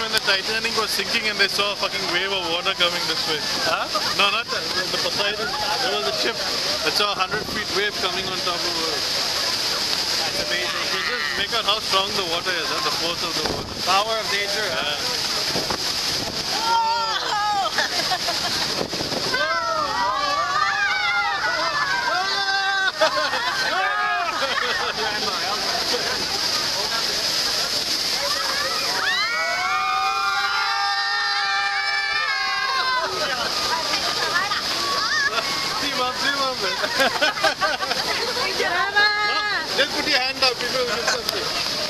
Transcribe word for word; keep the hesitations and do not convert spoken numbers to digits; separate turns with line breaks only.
when the Titanic was sinking and they saw a fucking wave of water coming this way. Huh? No, not the, the Poseidon. There was a ship that saw a hundred feet wave coming on top of it. That's amazing. You just make out how strong the water is, huh? The force of the water.
Power of nature.
Yeah. Team up, team up, man. Just put your hand up, people will get something.